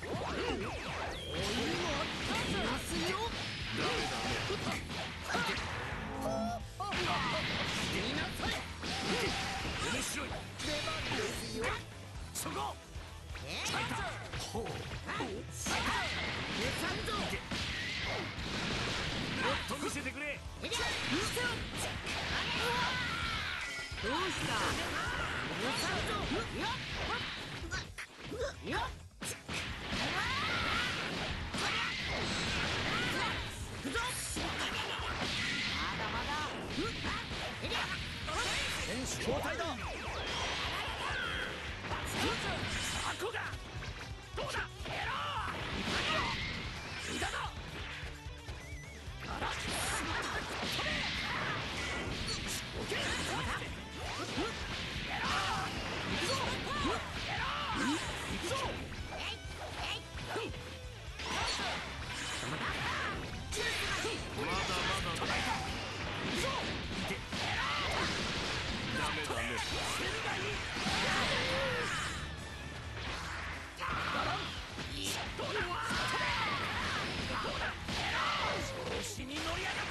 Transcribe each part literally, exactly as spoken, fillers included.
選手交代だ。 箱がどうだ。エローだだ。あら飛べ。オッケー。エロー行くぞ。エロー行くぞ。えいえい。まだまだ飛べ。行くぞ。エローダメダメ。セルがいい。どうだ。どうだ。調子に乗り上がってファイナル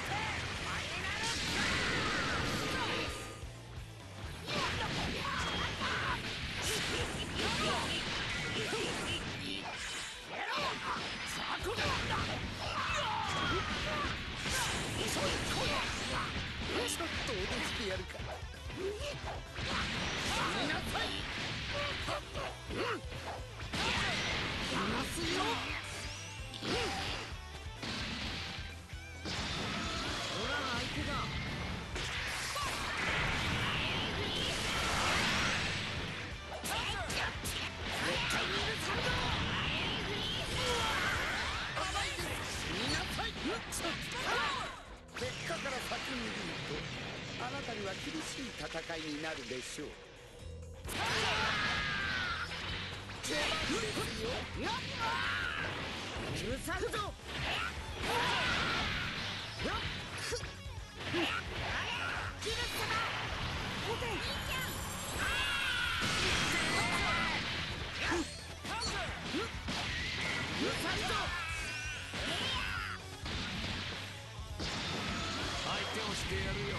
ちょっと脅してやるか。 死になさい。いますよ。ほら相手だ。絶対に許さんぞ。甘いです。死になさい。 結果から先に言うと、あなたには厳しい戦いになるでしょう。出番ですよ。 許さんぞ。キルスだ。オテいいじゃん。許さんぞ。相手をしてやるよ。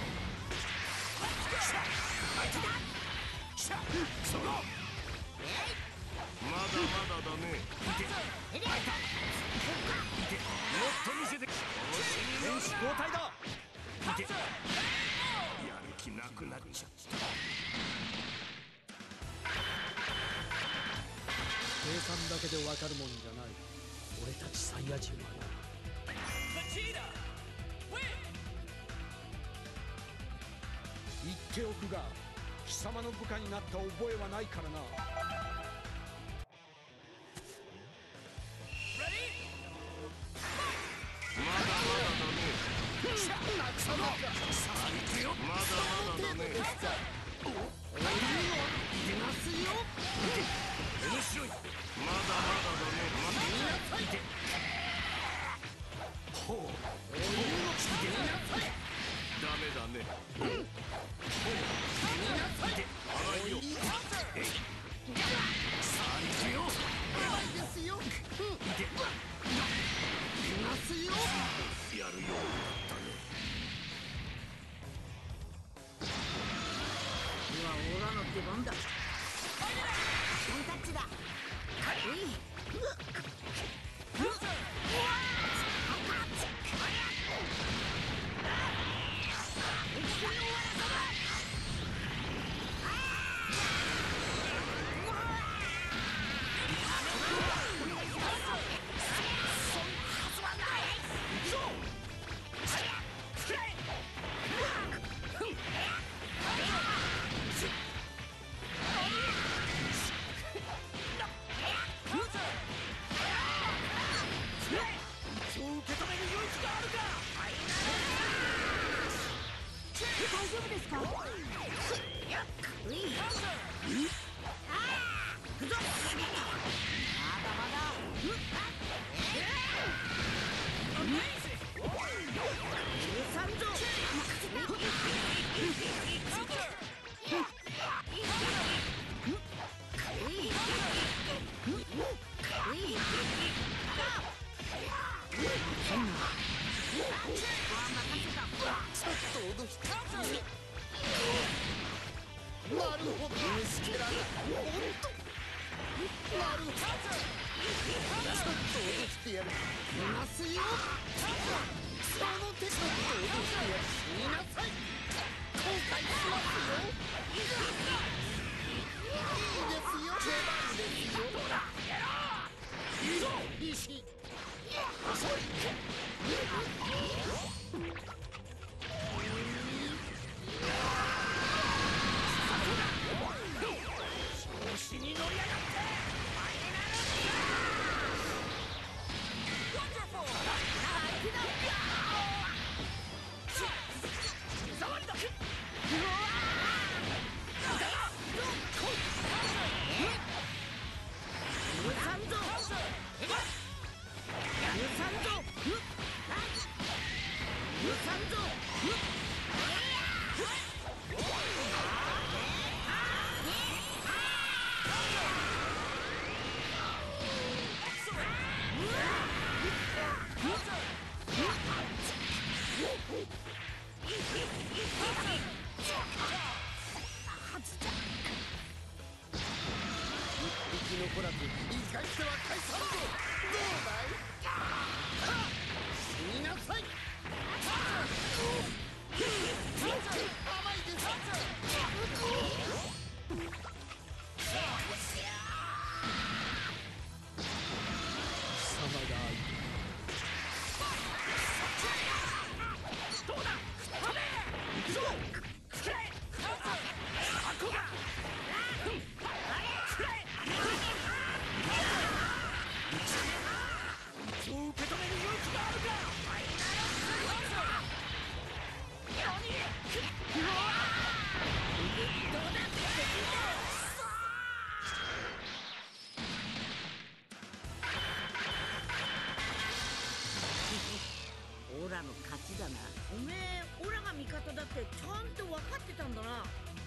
相手だ。そこ。まだまだだね。いて。いて。もっと見せて。 選手交代だ。 いて。やる気なくなっちゃった。 計算だけでわかるもんじゃない。俺たちサイヤ人はな。言っておくが、貴様の部下になった覚えはないからな。 まだまだだね。まだまだだね。出ますよ。面白い。まだまだだね。まだいて。ほう。出なさい。ダメだね。ほう。出なさい。荒いよ。えい。さあ行くよ。 やばいですよ。 いて。出ますよ。やるようになったね。今オラの出番だ。ワンタッチだ。えい。 大丈夫ですか？ るほど虫けらがおっとなるほどちょっと脅してやるいますよその手ちょっと脅してやる死になさい後悔しますよいいですよ出番ですよいいぞ石遅い調子に乗り上がって残らず言い返しては返さんぞどうだい死になさい甘いです貴様が相手どうだ飛べ行くぞオラの勝ちだな。おめえオラが味方だってちゃんと分かってたんだな。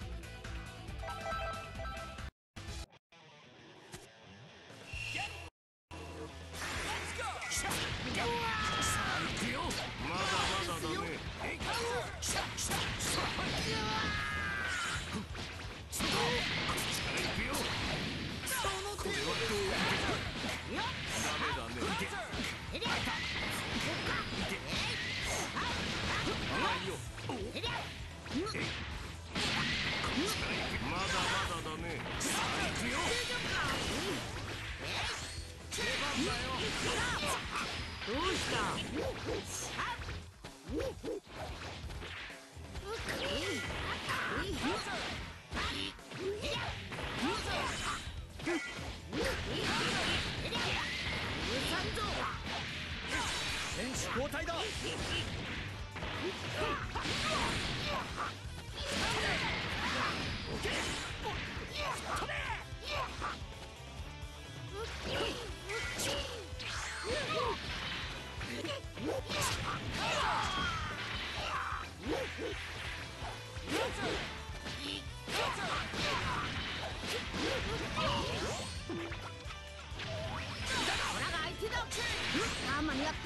どうした選手交代だあ間に合って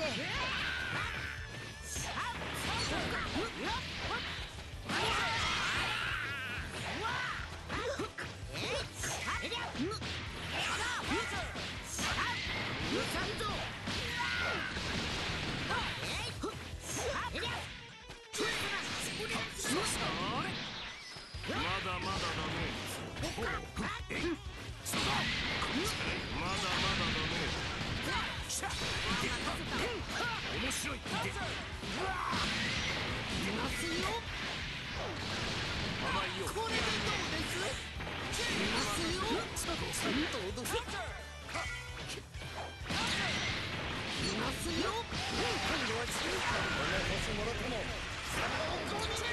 まだまだだね。まだまだだね。面白い。出ますよ。甘いよ。これでどうです？出ますよ。ちょっとちゃんと脅す。出ますよ。今度は死ぬか。この星もろとも。そのゴミです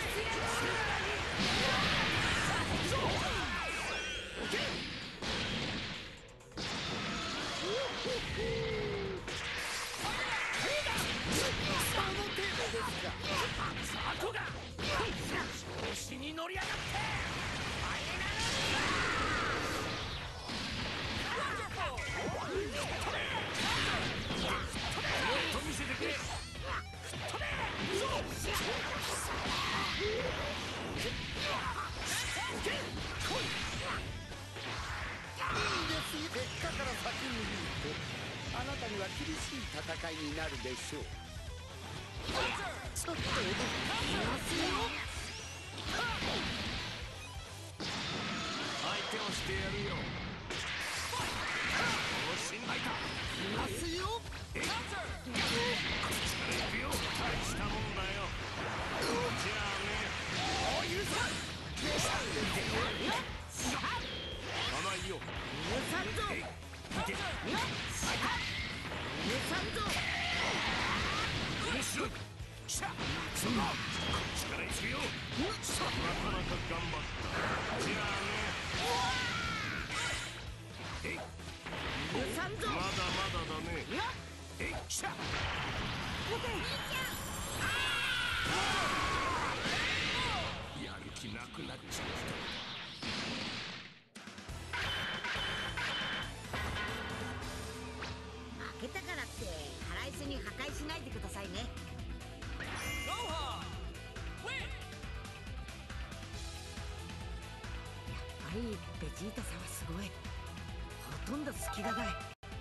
調子に乗り上がってもっと見せてくれ。来い。 結果から先に言うとあなたには厳しい戦いになるでしょう。ちょっと踊ってみますよ。 相手をしてやるよ。信頼だ。 いますよ。 えっこっちから行くよ。大したもんだよ。じゃあね。 もう許さん。 甘いよ。 許さんぞ。許さんぞ。 フィニッシュ。しゃそこ。こっちから行くよ。なかなか頑張った。じゃあね。えい。 許さんぞ。 まだまだだね。えいしゃ。やる気なくなっちゃった。 負けたからって腹いせに破壊しないでくださいね。やっぱりベジータさんはすごい。ほとんど隙がない。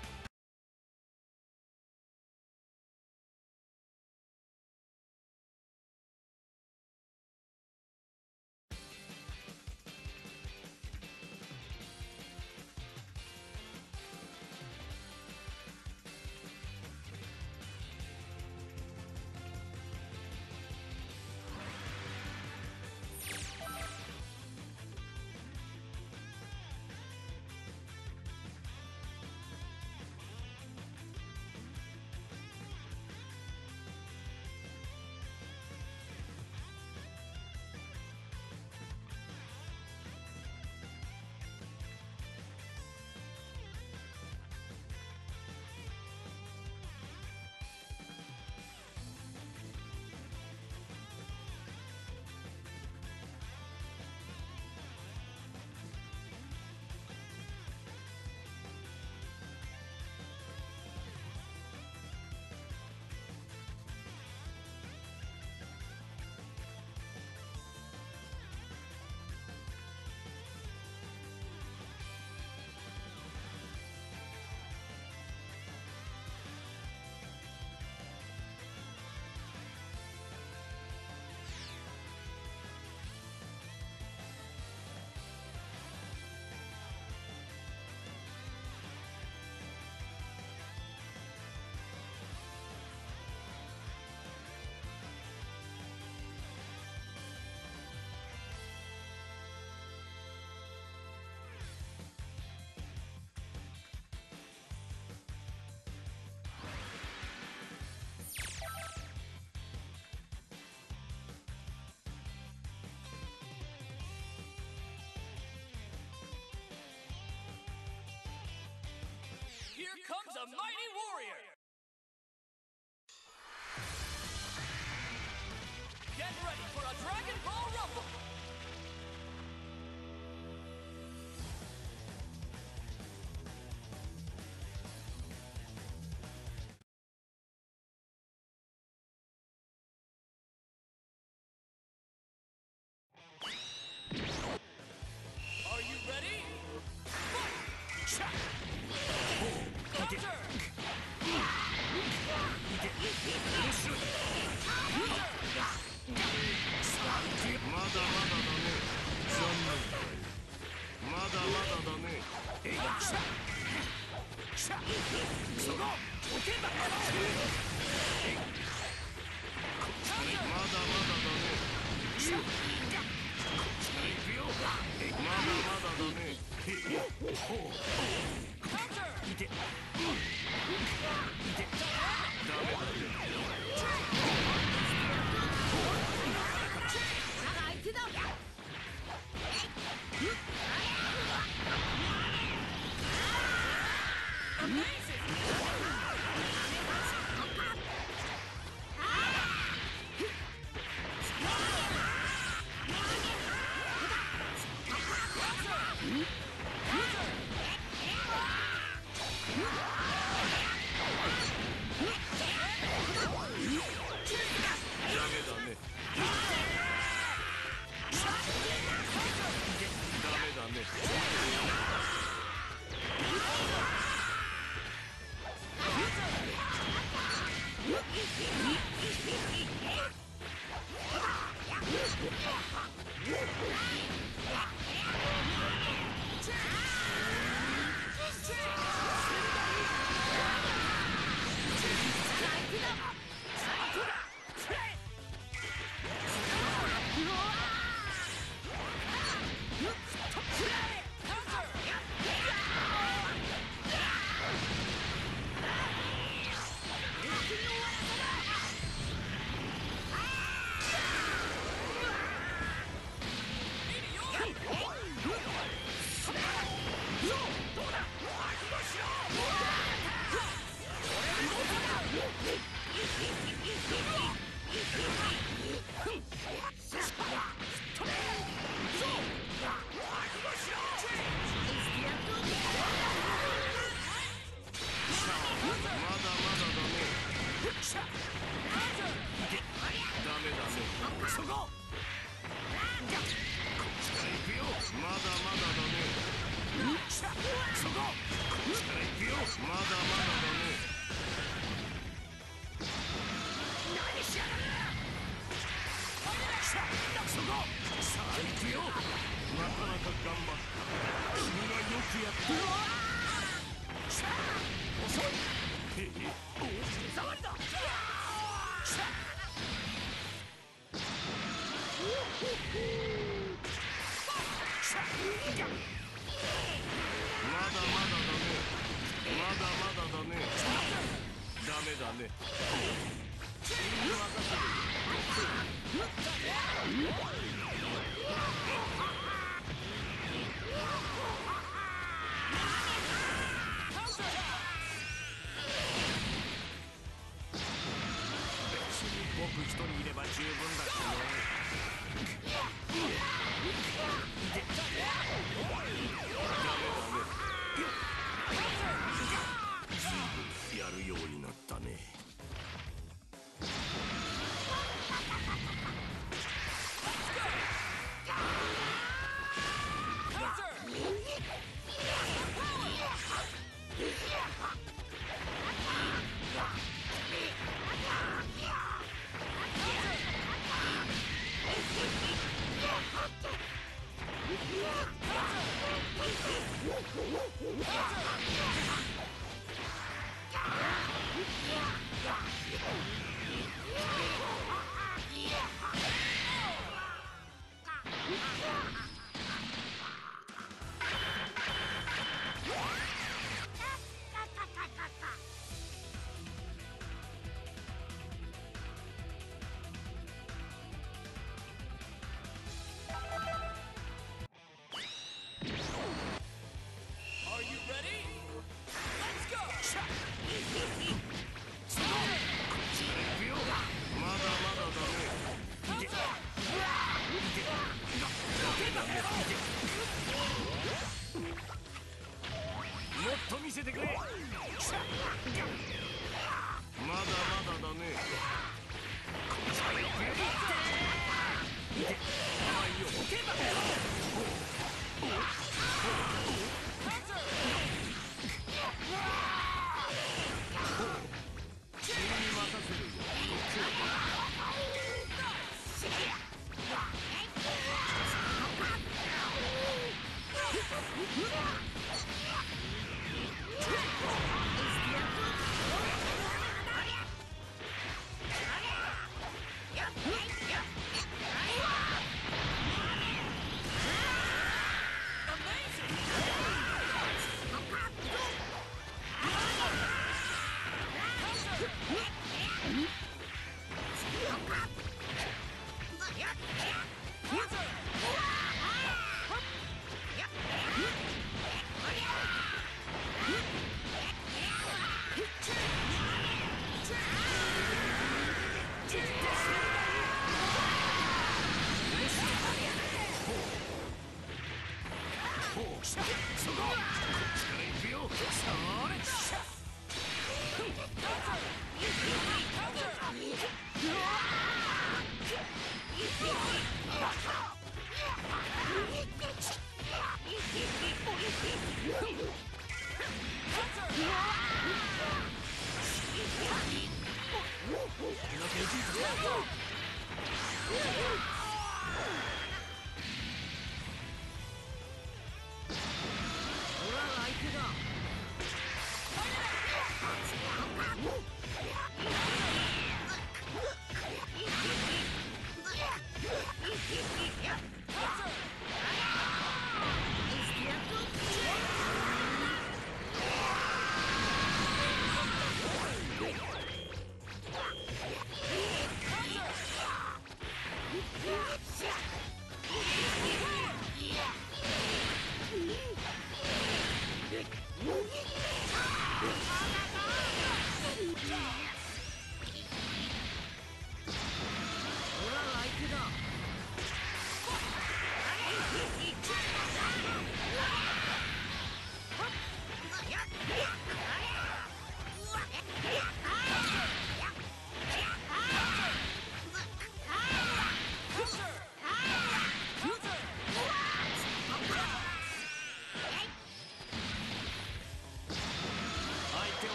Here comes a mighty warrior! Get ready for a Dragon Ball Rumble! Are you ready? Fight! Counter! まだまだだね。残念。まだまだだね。えいしゃしゃそこおけばえいこっちからまだまだだね。しゃこっちから行くよ。えいまだまだだね。へいほういていてダメだね。 相手だ。 ダメだね。 そここっちから行くよ。まだまだだね。 何しやがる。 そこさあ行くよ。なかなか頑張った。君がよくやったよ。遅い。へへ手触りだ。 まだまだだね。まだまだだね。ダメだね。君に任せる。別に僕一人いれば十分だしね。やるようになったね。 Are you ready? Let's go. 行くよ。まだまだだね。いて。もっと見せてくれ。まだまだだね。いて。甘いよ。君に任せるよ。そここっちから行くよ。それ。 オラが相手だ。 うっ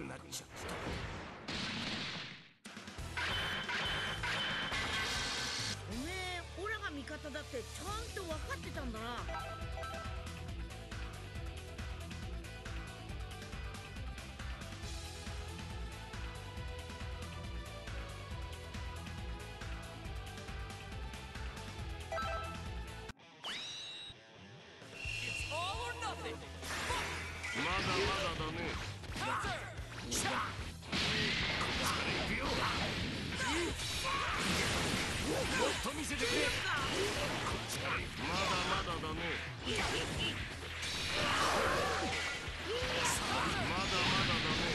くなっちゃった。 おめえオラが味方だってちゃんと分かってたんだな。 まだまだだね。もっと見せてくれ。まだまだだね。まだまだだね。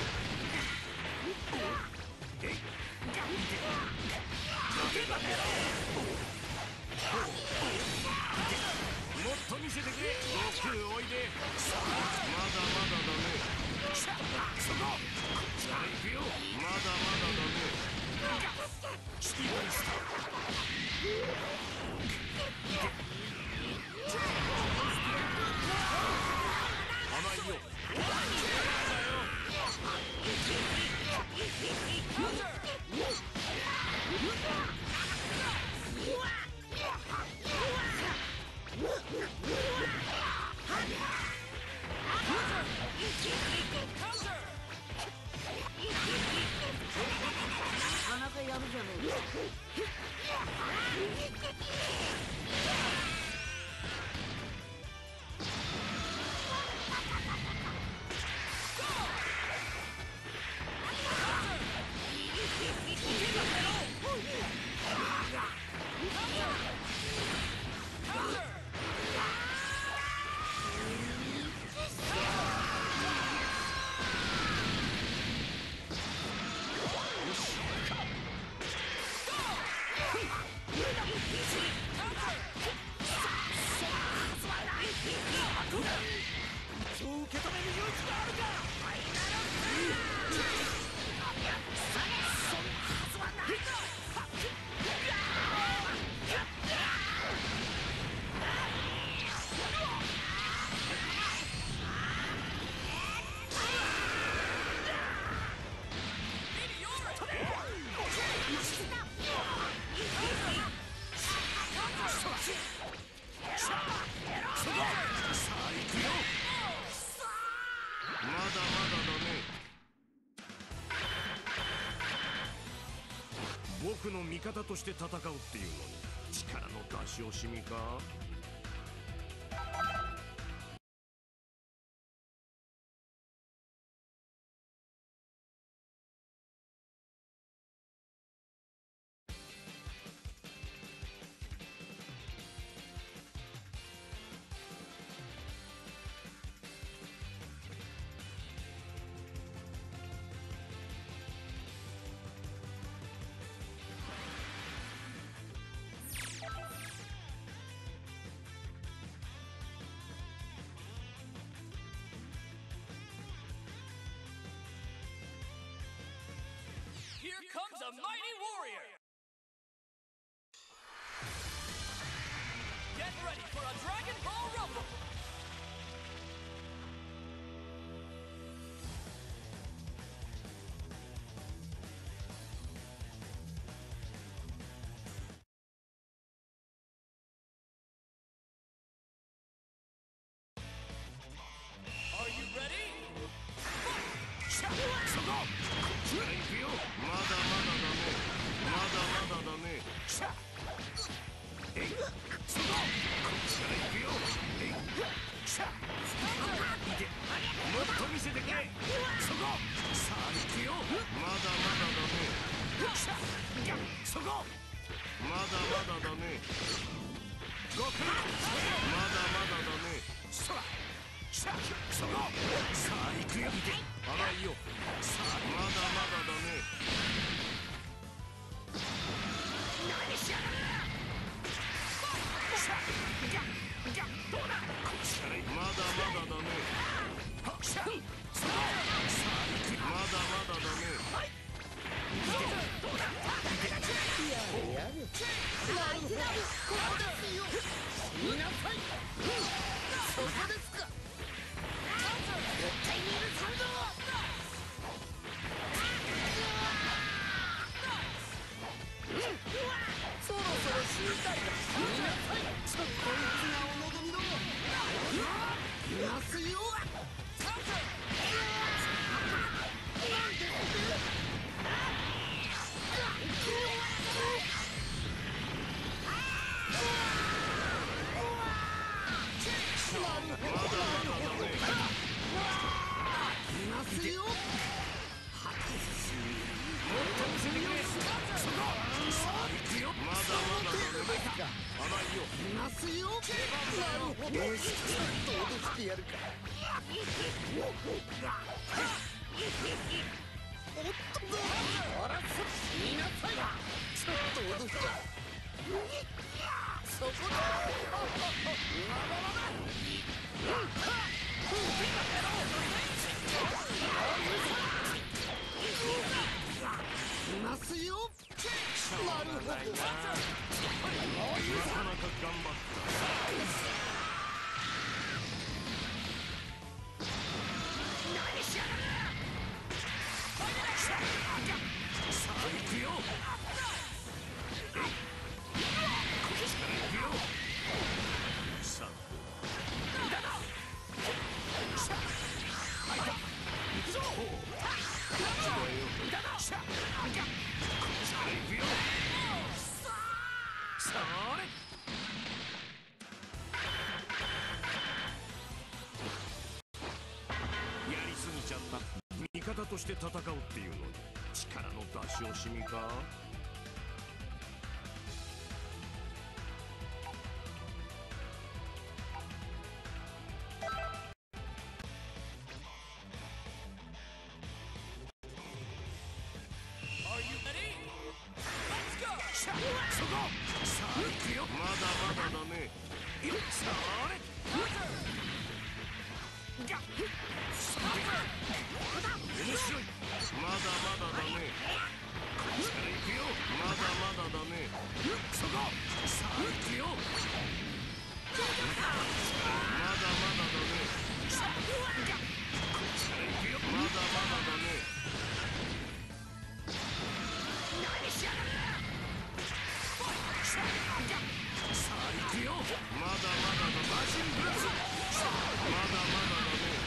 もっと見せてくれ。悟空おいで。まだまだだね。そこ。じゃあ行くよ。まだまだだね。シティモンスター。甘いよ。 なかなかやるじゃねえか。 そう受け止める勇気があるか。 まだまだだね。僕の味方として戦うっていうのに力の出し惜しみか。 Here comes a mighty warrior! Get ready for a Dragon Ball Rumble! Are you ready? そこ。行くよ。まだまだだね。まだまだだね。えい。そこ。こっちから行くよ。えい。しゃ。見て。もっと見せてくれ。そこ。さあ行くよ。まだまだだね。しゃ。そこ。まだまだだね。悟空。まだまだだね。そら。しゃ。そこ。さあ行くよ。見て。荒いよ。さあまだまだだね。 何しやがる。 しゃ。どうだ。こっちからまだまだだね。はっしゃ。そこ。さあ行く。まだまだだね。 どうだ。 やる相手だ。ここですよ。見なさい。そこですか。絶対にいる。 ますよ。 まだまだだね。甘いよ。 いますよ。なるほど。どうしてやるか。おっと、あらそ言いなさい。ちょっと脅しちゃそこだ。いますよ。なるほど。 なかなか頑張った。さあ行くよ。こっちから行くよ。さあ行くぞ。こっちだよ。こっちから行くよ。それ。やりすぎちゃった。味方として戦うっていうのに力の出し惜しみか。そこ。さあ行くよ。まだまだだね。よっそれ。がっ面白い。まだまだだね。こっちから行くよ。まだまだだね。そこ。さあ行くよ。まだまだだね。こっちから行くよ。まだまだだね。何しやがる。さあ行くよ。まだまだだ。マシンブラス。まだまだだね。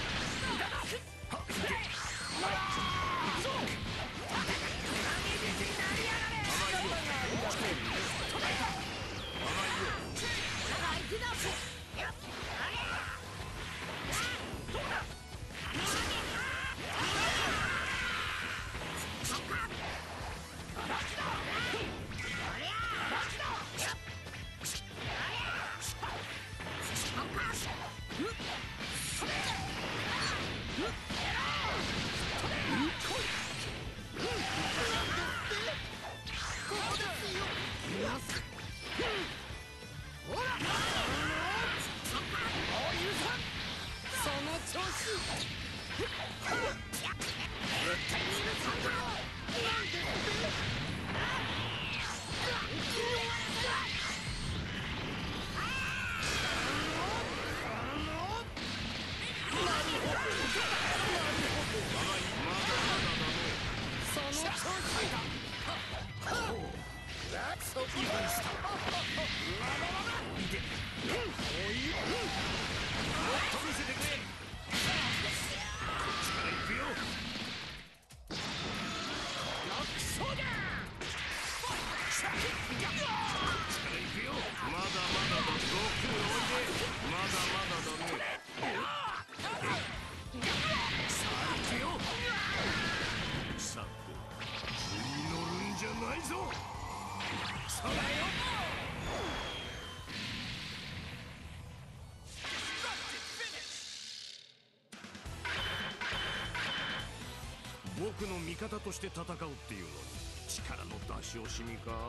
僕の味方として戦うっていうのに力の出し惜しみか。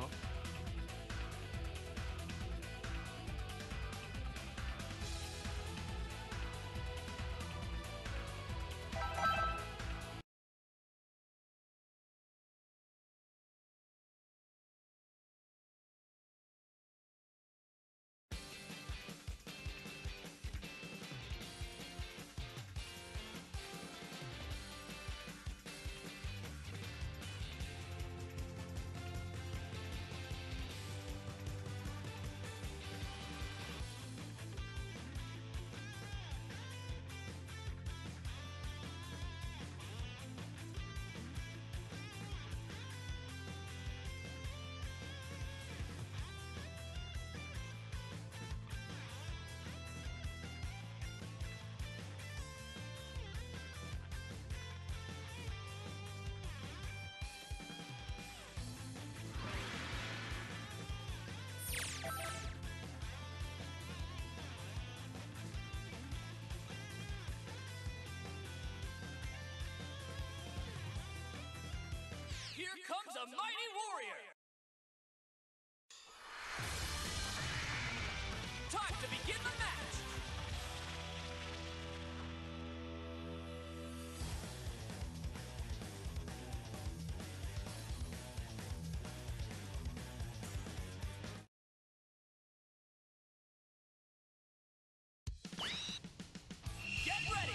comes a mighty warrior! Time to begin the match! Get ready!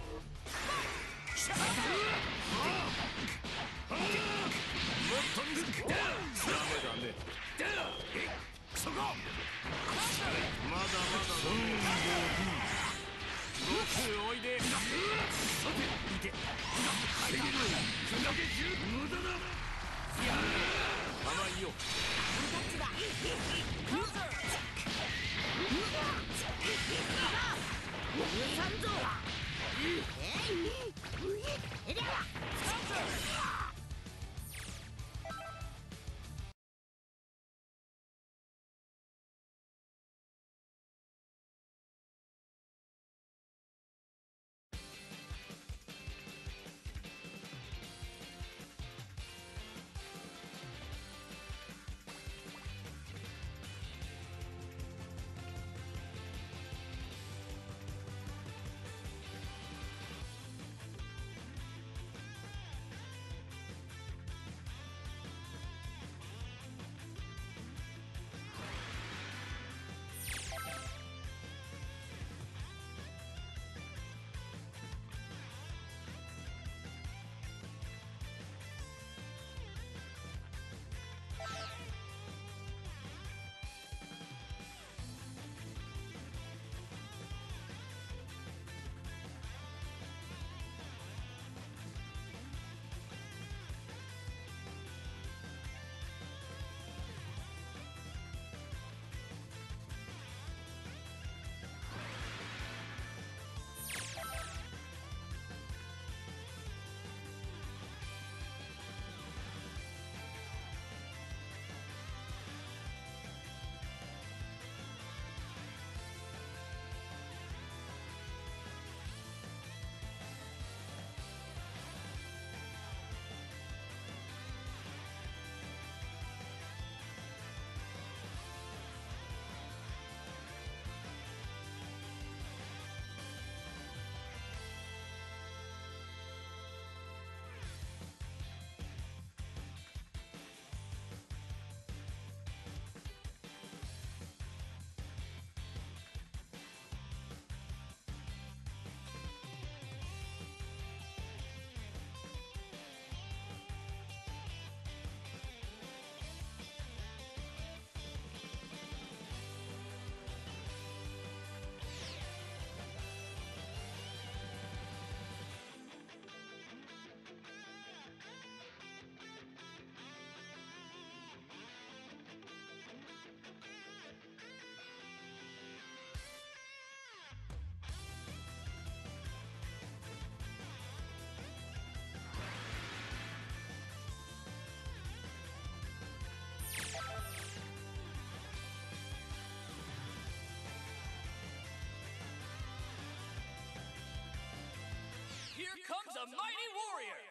Here comes a mighty warrior!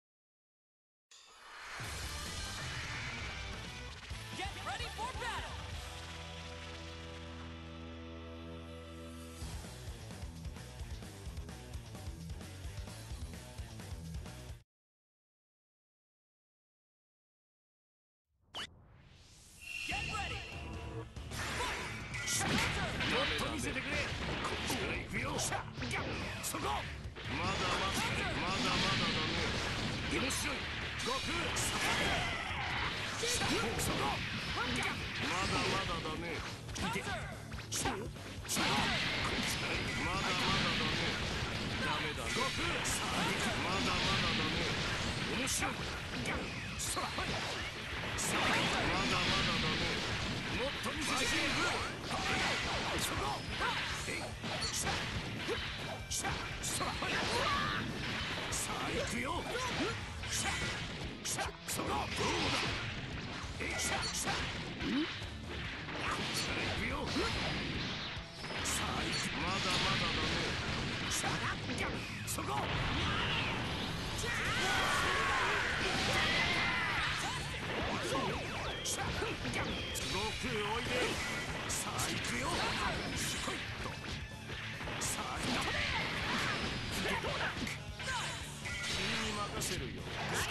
Get ready for battle! Get ready! Fight! もっと見せてくれ。こっちから行くよ。そこ。まだまだまだまだだね。面白い。悟空。そこ。まだまだだね。いて。そこ。こっちからまだまだだね。ダメだ。悟空。まだまだだね。面白い。そら。まだまだだね。もっと見せてくれ。そこ。さあ行くよ。さあそこ。どうだ。えさあさあこっちから行くよ。さあ行く。まだまだだね。さあそこ。そおいで。さあ行くよ。しこいっと。さあ行け。君に任せるよ。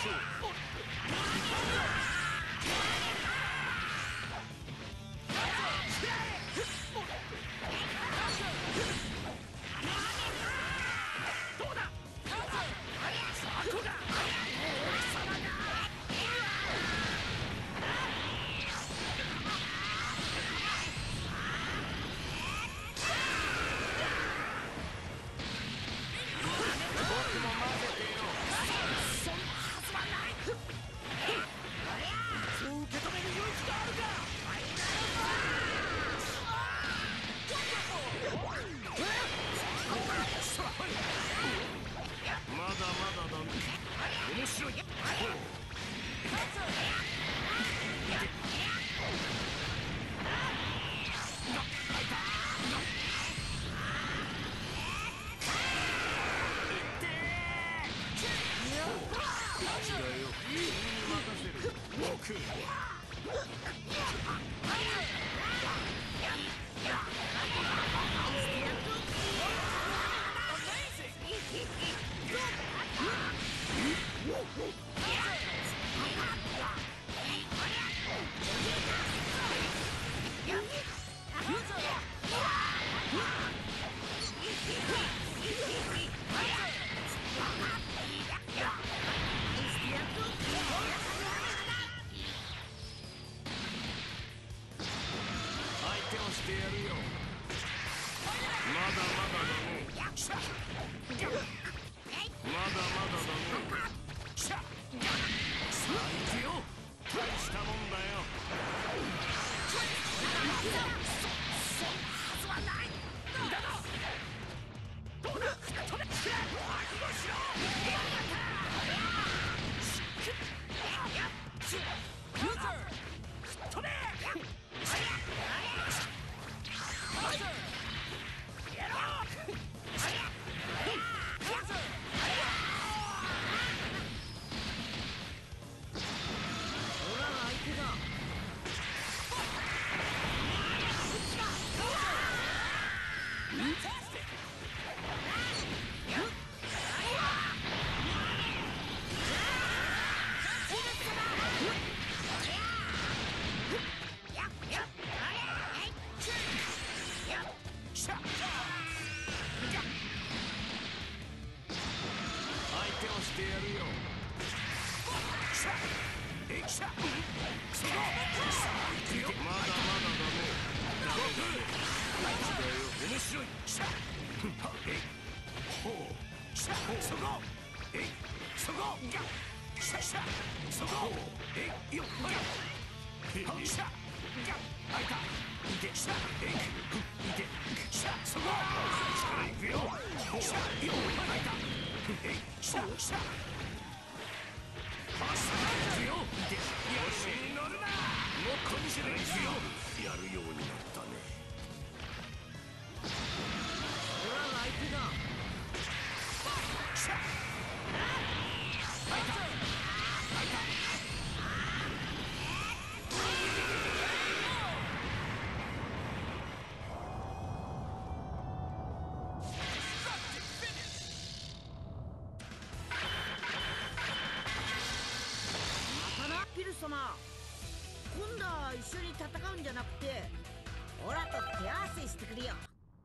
様、今度は一緒に戦うんじゃなくてオラと手合わせしてくれよ。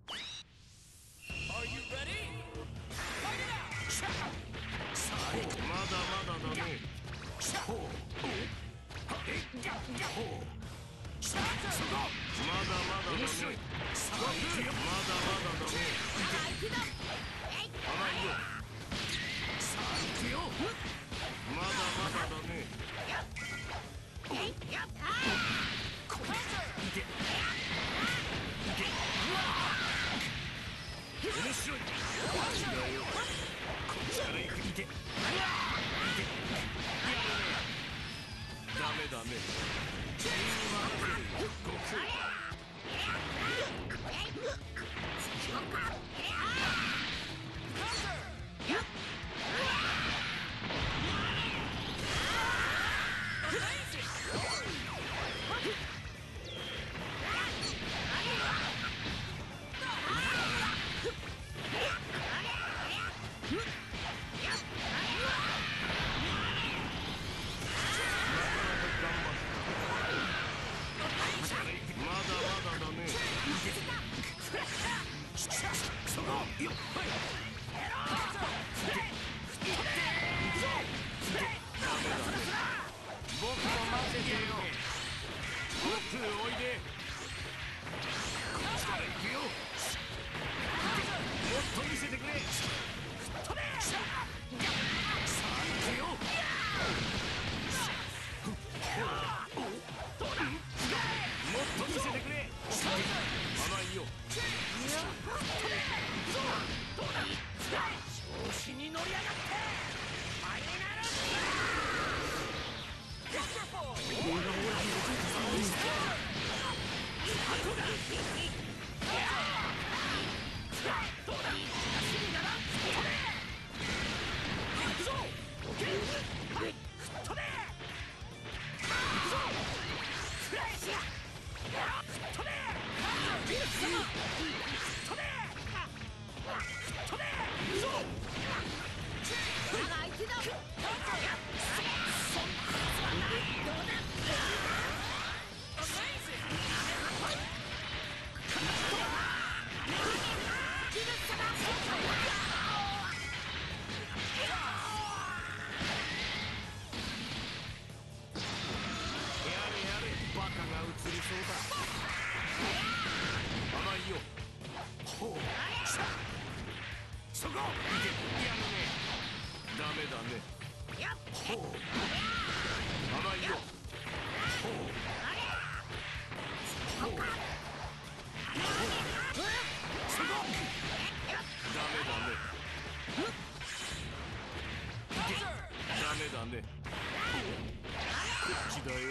Are you ready? Fight it out! まだまだだね。ほうまだまだだね。さあ行くよ。まだまだだね。甘いよ。さあ行くよ。まだまだだね。これいけ。いけ。面白い。こっちだよ。こっちから行く。いけ。いけ。ダメダメ。君に任せるよ。悟空。 Amazing! か。 甘いよ。ほう。しゃ。そこ。いけ。やるね。ダメだね。ほう。甘いよ。ほう。ほう。そこ。ダメだね。いけ。ダメだね。こっちだよ。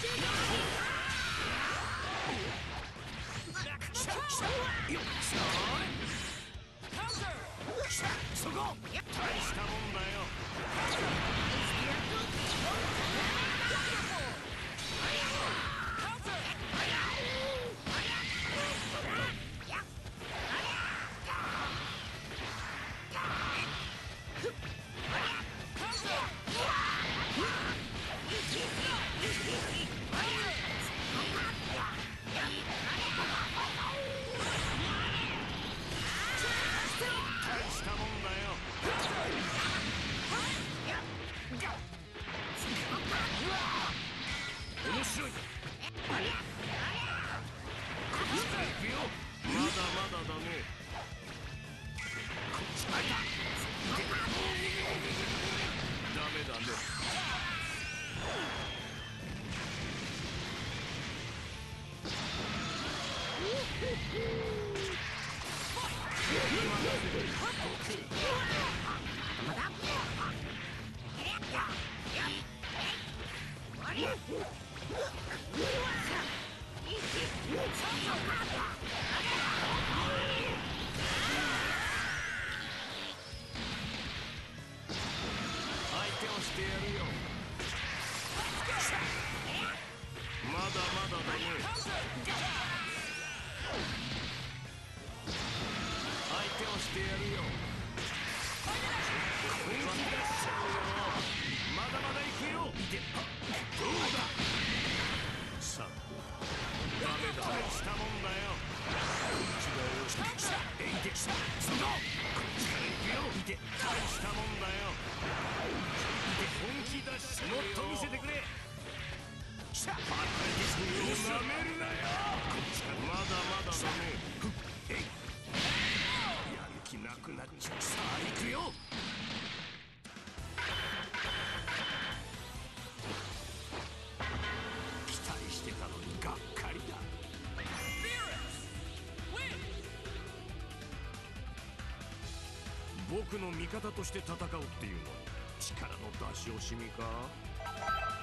しゃしゃよっしゃしゃそこ大したもんだよ。 僕の味方として戦うっていうのに力の出し惜しみか。